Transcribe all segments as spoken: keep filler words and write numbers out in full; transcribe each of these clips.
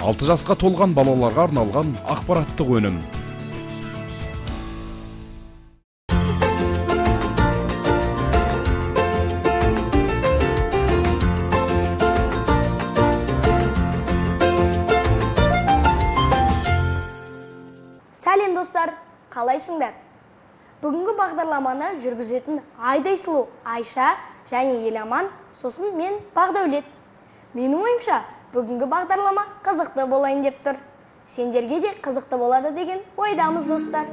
алты жасқа толған балаларға арналған ақпараттық өнім. Сәлем достар, қалайсыңдар? Бүгінгі бағдарламаны жүргізетін Айдай сұлу Айша және Еламан, сосын мен Бағдаулет. Менің ойымша, бүгінгі бағдарлама қызықты болайын деп тұр. Сендерге де қызықты болады деген ойдамыз достар.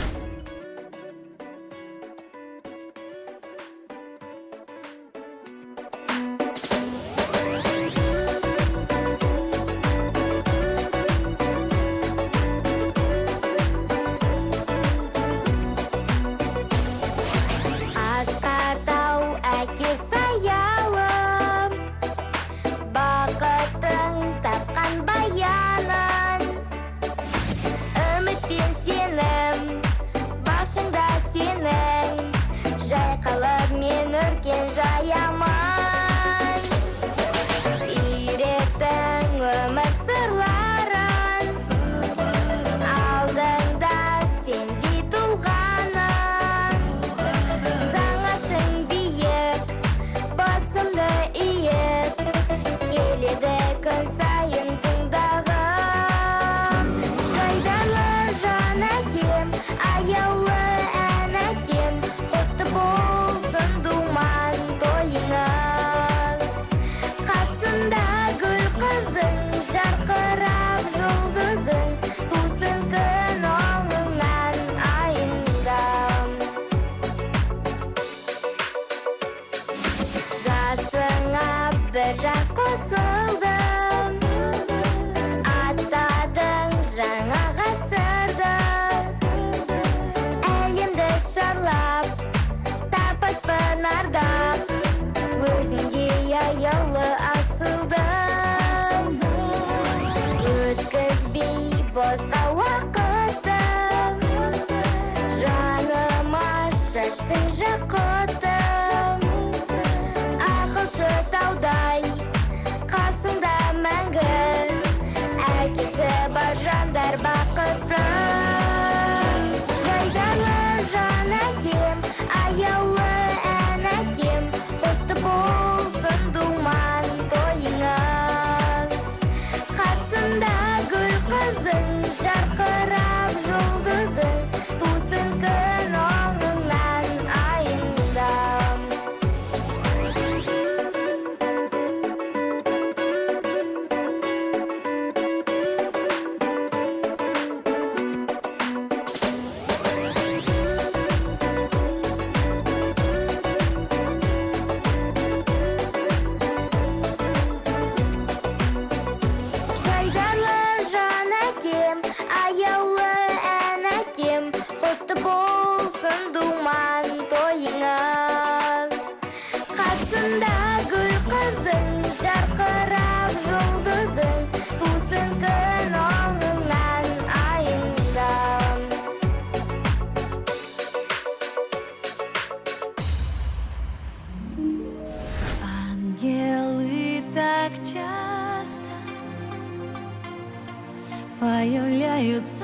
Появляются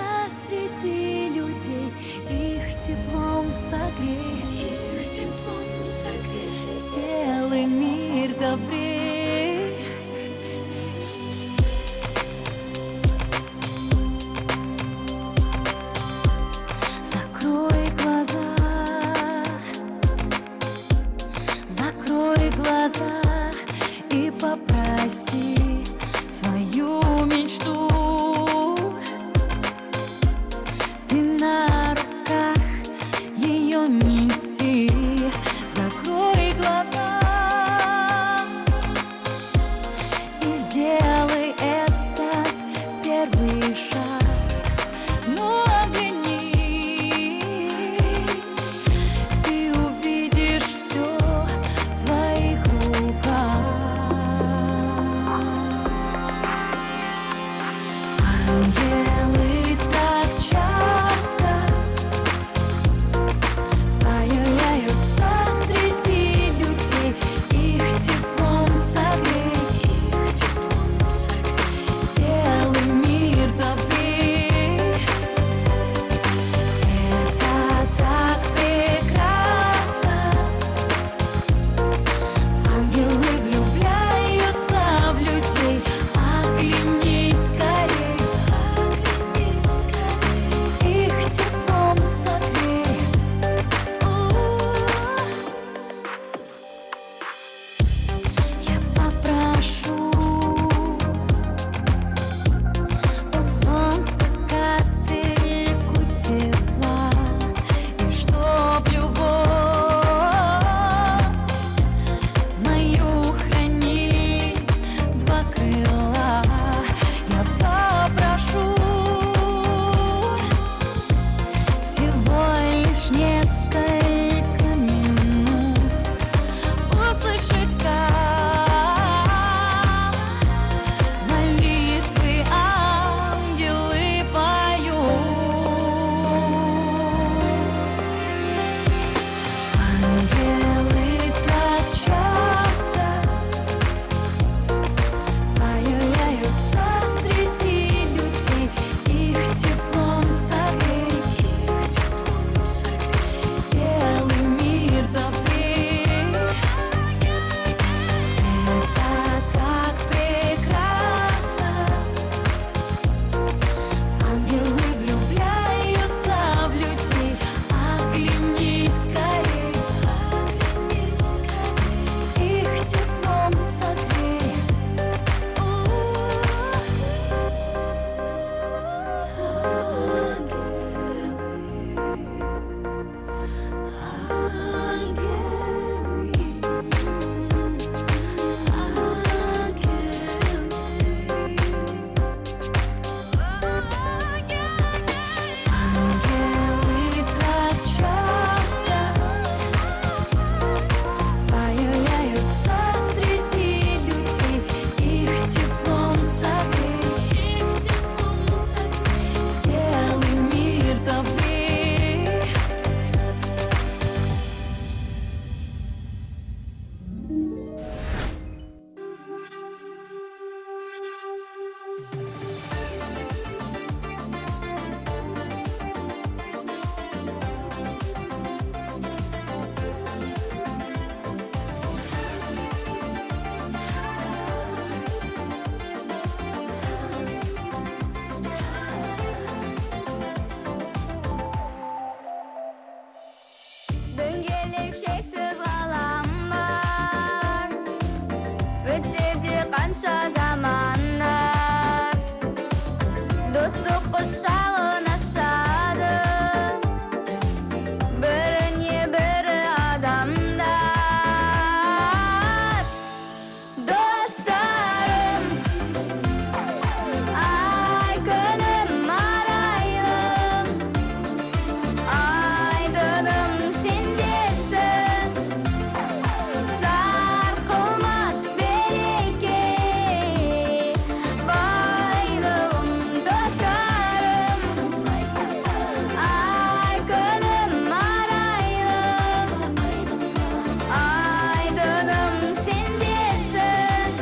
среди людей, их теплом согрей, их теплом согрей, сделай мир добрей. Закрой глаза, закрой глаза и попроси свою мечту. Сделай Дөңгелек шексіз ғалам бар, өтсе де қанша замандар, достық құшағын ашады, біріне бірі адамдар. Достарым, ай күнім арайлым, айдыным сендерсің, сарқылмас береке, байлығым достарым. Ай күнім арайлым, айдыным сендерсің,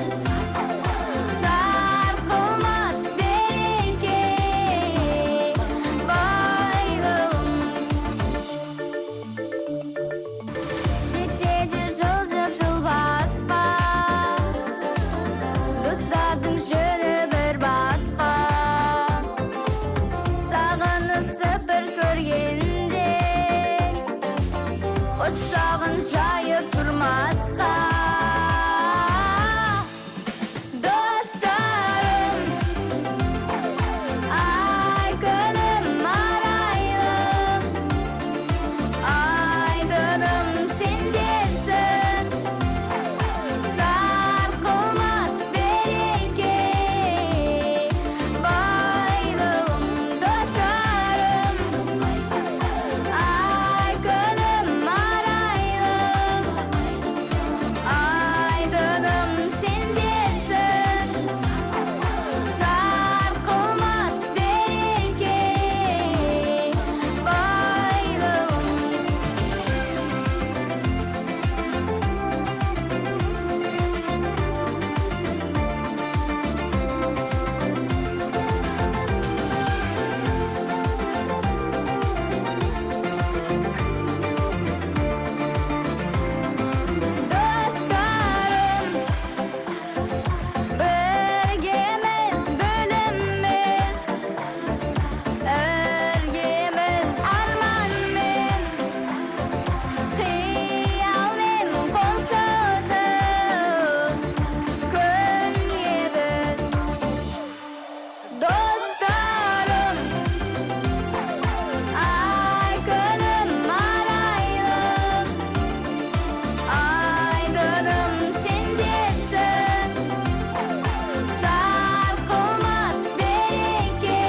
сарқылмас береке, байлығым. Жетсе де жылжып жылбасқа, достардың жөні бір басқа. Сағынысып бір көргенде, құшағын жайып тұрмасқа. Достарым, ай күнім арайлым, айдыным сендерсің, сарқылмас береке, байлығым. Достарым, ай күнім арайлым, айдыным сендерсің, сарқылмас береке, байлығым. Достарым, біргеміз бөліміз, іргеміз арманмен, қиялмен қол созып, күнге біз. Достарым, ай күнім арайлым, айдыным сендерсің, сарқылмас береке,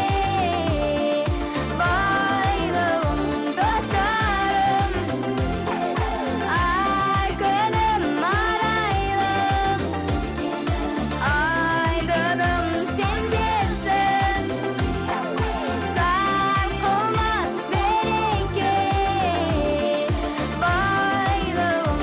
байлығым. Достарым, ай күнім арайлым, айдыным сендерсің, сарқылмас береке, байлығым.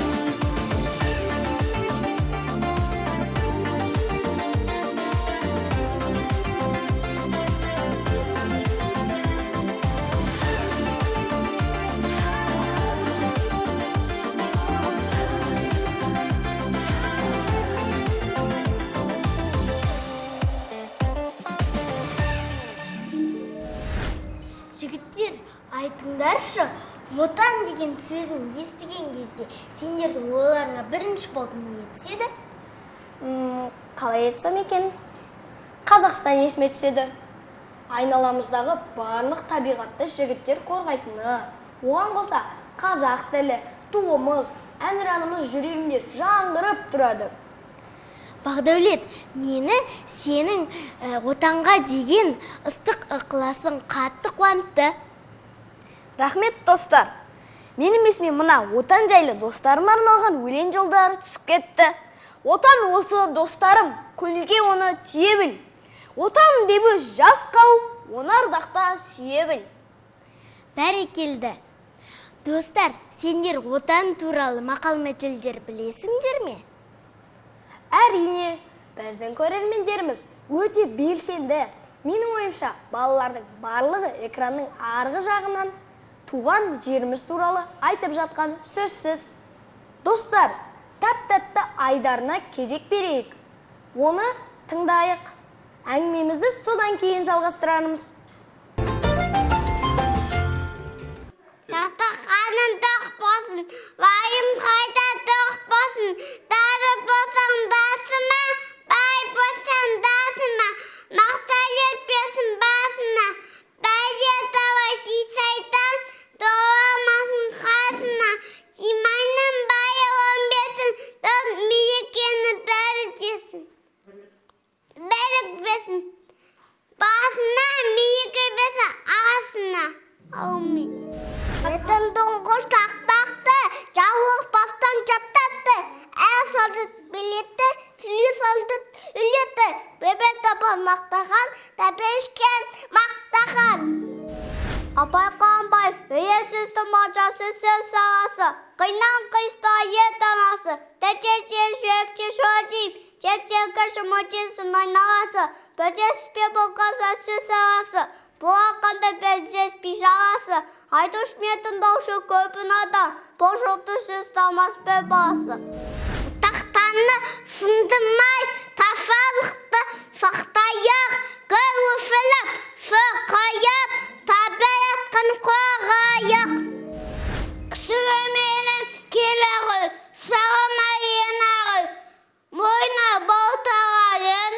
Жігіттер, айтыңдаршы, отан деген сөзін естіген кезде сендердің ойларыңа бірінші болып не түседі? Қалай айтсам екен? Қазақстан есіме түседі. Айналамыздағы барлық табиғатты жігіттер қорғайтыны. Оған қоса қазақ тілі, туымыз, әнұранымыз жүрегімде жаңғырып тұрады. Бақдәулет, мені сенің отанға деген ыстық ықыласың қатты қуантты. Рахмет, достар. Менің есіме мына отан жайлы достарыма арналған өлең жолдары түсіп кетті. Отан осы достарым, көңілге оны тие біл. Отан дебі жас қауым, оны ардақта сүйе біл. Бәрекелді. Достар, сендер отан туралы мақал мәтелдер білесіңдер ме? Әрине, біздің көрермендеріміз өте белсенді. Менің ойымша, балалардың барлығы экранның арғы жағынан туған жеріміз туралы айтып жатқан сөзсіз. Достар, тәп-тәтті айдарына кезек берейік. Оны тыңдайық. Әңгімемізді содан кейін жалғастырамыз. Тақтақаның тоқ болсын, вайым қайта тоқ болсын, дары болсаң дасыма, бай болсаң дасыма, мақтан етпесін басына, бәле тавай сайтан, доламасын қасына, жимайның байы он бесін, дос миекені бәрі десін, бәрікпесін, басына миекі бесін ағасына, аумин. Етін доңғыш тақпақты, жауық бақтан жаттатты, әл солдыт білетті, сүлі солдыт үлетті, бебек табан мақтаған, тәбешкен мақтаған. Апай қанбай, өйесізді мажасы сөз саласы, қайнан қиста ет анасы, тәчешен шөкте шөдейіп, жеп-жекіші мұчесін айналасы, бөдеспе болғаса сөз саласы, бұлаққанда бәлбез пижаласы, айтуш метін даушы көпін адам, бошылты сөз талмас бәл баласы. Тақтаны сындымай, тасалықты сақтайық, гөл өфіліп, сықайып, табай атқан қоғайық. Сүременің керегі, сағына енағы, мойна болтағайын,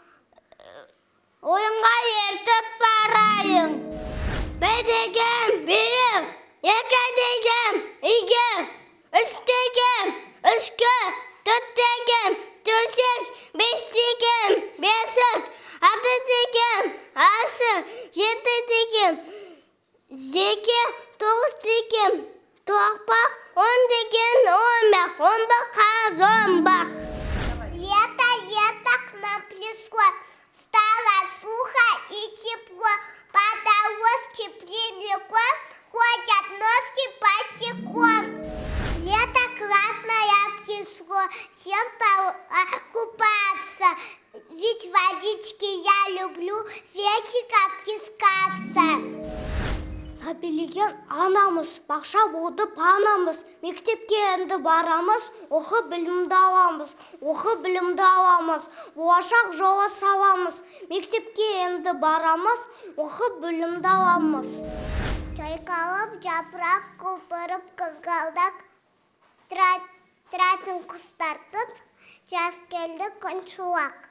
ойынға ертіп барайын. Бір деген білім, екі деген үйгем, үш деген үшкі, төрт деген төсек, бес деген бесік, алты деген асық, жеті деген зеке, тоғыз деген тоқпақ, он деген омақ, он бақаз омбақ. Лето-лето к нам пришло, стало сухо и тепло, подолоски прилегло, ходят ножки босиком. Лето красное пришло, всем купаться, ведь водички я люблю, вещика плескаться. Билеген анамыз, бақша болды панамыз, мектепке енді барамыз, оқы білімді аламыз, оқы білімді аламыз, болашақ жолы саламыз, мектепке енді барамыз, оқы білімді аламыз. Жайқалып, жапырақ құлпырып, қызғалдақ тұратын құстартып, жаз келді күн шуақ.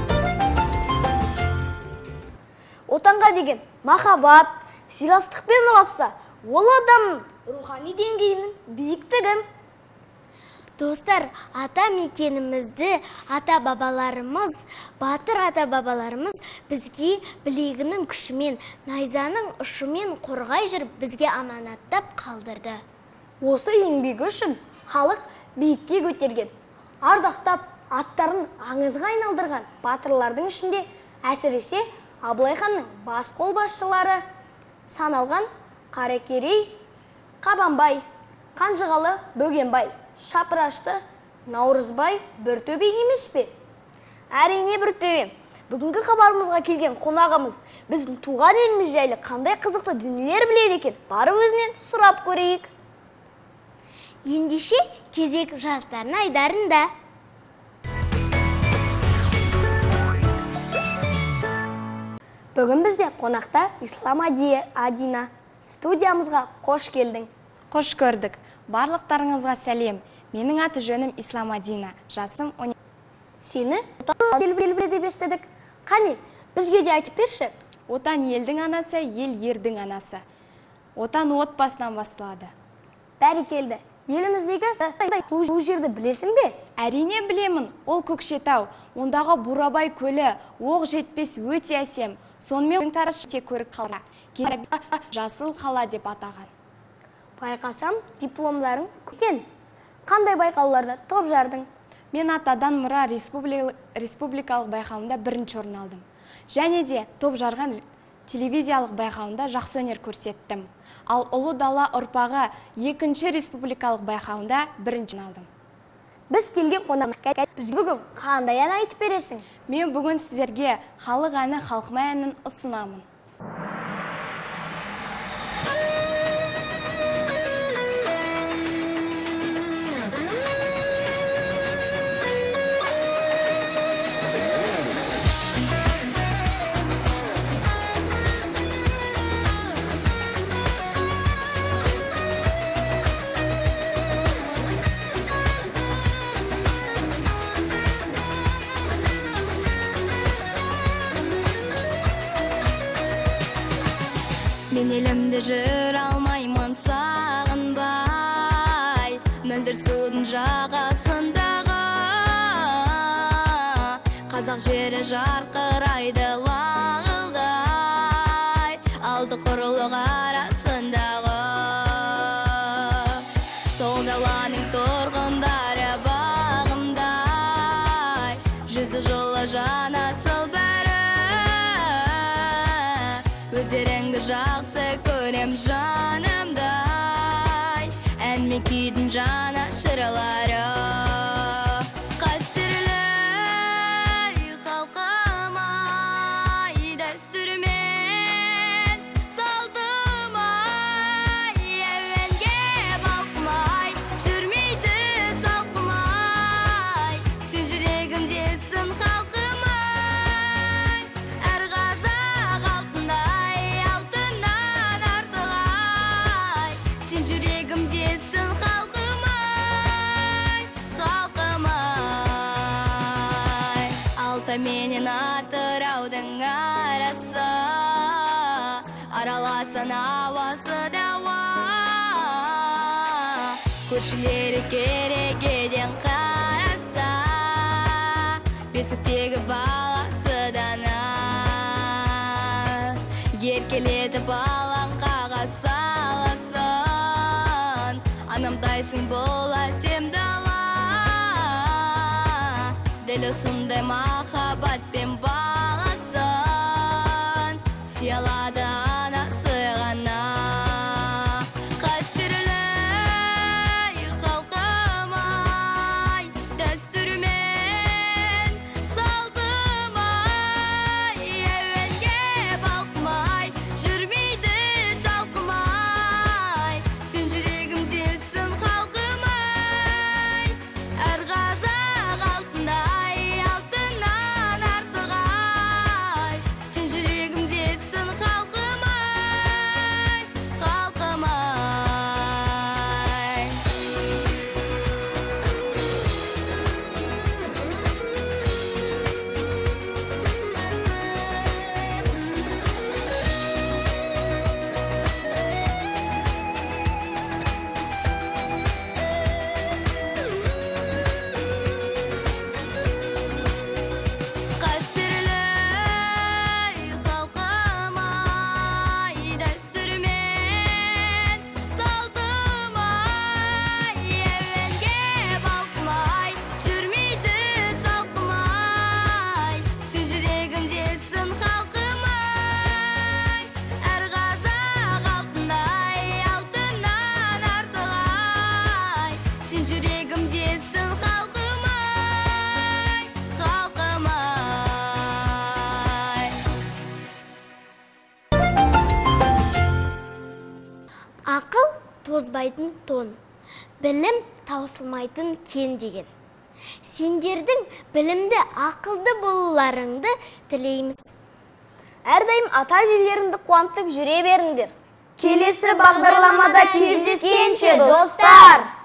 Отанға деген махаббат, сыйластықпен ұласса, ол адамның рухани деңгейінің биіктігі. Достар, ата мекенімізді ата-бабаларымыз, батыр ата-бабаларымыз бізге білегінің күшімен, найзаның ұшымен қорғай жүріп, бізге аманаттап қалдырды. Осы еңбегі үшін халық биікке көтерген, ардақтап, аттарын аңызға айналдырған батырлардың ішінде әсіресе Абылай ханның бас қолбасшылары саналған Қаракерей, Қабанбай, Қанжығалы, Бөгенбай, Шапырашты, Наурызбай бір төбе емес пе? Әрине бір төбе. Бүгінгі хабарымызға келген қонағымыз біздің туған еліміз жайлы қандай қызықты дүниелер біледі екен, барып өзінен сұрап көрейік. Ендеше кезек жастардың айдарында. Бүгін бізде қонақта Ислам Адина. Студиямызға қош келдің. Қош көрдік. Барлықтарыңызға сәлем. Менің аты жөнім Ислам Адина. Жасым он. Сені отан елбелбе деп естідік. Қане, бізге де айтып берші. Отан елдің анасы, ел ердің анасы. Отан отбасынан басталады. Бәрекелді. Еліміздегі бұл жерді білесің бе? Әрине білемін. Ол Көкшетау. Ондағы Бурабай көлі оқ жетпес өте әсем. Сонымен тарашы те көрік қала. Кейбір жасыл қала деп атаған. Байқасам, дипломларың көкен. Қандай байқауларда топ жардың? Мен атадан мұра республикалық байқауында бірінші орын алдым. Және де топ жарған телевизиялық байқауында жақсы өнер көрсеттім. Ал Ұлы дала ұрпағы екінші республикалық байқауында бірінші алдым. Біз келген қонаққа бізге бүгін қандай ән айтып бересің? Мен бүгін сіздерге халық әні халқыма әнін ұсынамын. Мен елімді жүр алмаймын сағынбай, мөлдір судың жағасындағы қазақ жері жарқырайды лағылдай, алты құрлық арасындағы сол даланың тұрғындары бағымдай, жүзі жылы жанасыл бәрі өздеріңді жақсы көрем жанымдай, ән мен күйдің жана шыралары. Қастерлі халқым-ай, дәстүрмен салтым-ай, әуенге балқымай, жүрмейді шалқымай, сен жүрегімдесің халқым-ай, әр қазақ алтындай, алтыннан артық-ай, сен жүрегімдесің халқым-ай, халқым-ай. Алтай менен Атыраудың арасы, араласын ауасы дауа, көршілері керегеден қараса, бесіктегі баласы дана, еркелетіп алаңқаға саласын, анамдайсың бұл әсем дала, дәл осындай махаббатпен баласын сүйе алады анасы ғана. Қастерлі халқым-ай, дәстүрмен салтым-ай, әуенге балқымай, жүрмейді жалқымай, сен жүрегімдесің халқым-ай, әр қазақ алтындай, алтыннан артық-ай, сен жүрегімдесің халқым-ай, халқым-ай. Қастерлі халқым-ай, дәстүрмен салтым-ай, әуенге балқымай, жүрмейді жалқымай, сен жүрегімдесің халқым-ай, әр қазақ алтындай, алтыннан артық-ай, сен жүрегімдесің халқым-ай, халқым-ай. Ақыл тозбайтын тон, білім таусылмайтын кен деген. Сендердің білімді, ақылды болуларыңды тілейміз. Әрдайым ата-әжелеріңді қуантып жүре беріңдер. Келесі бағдарламада кездескенше достар!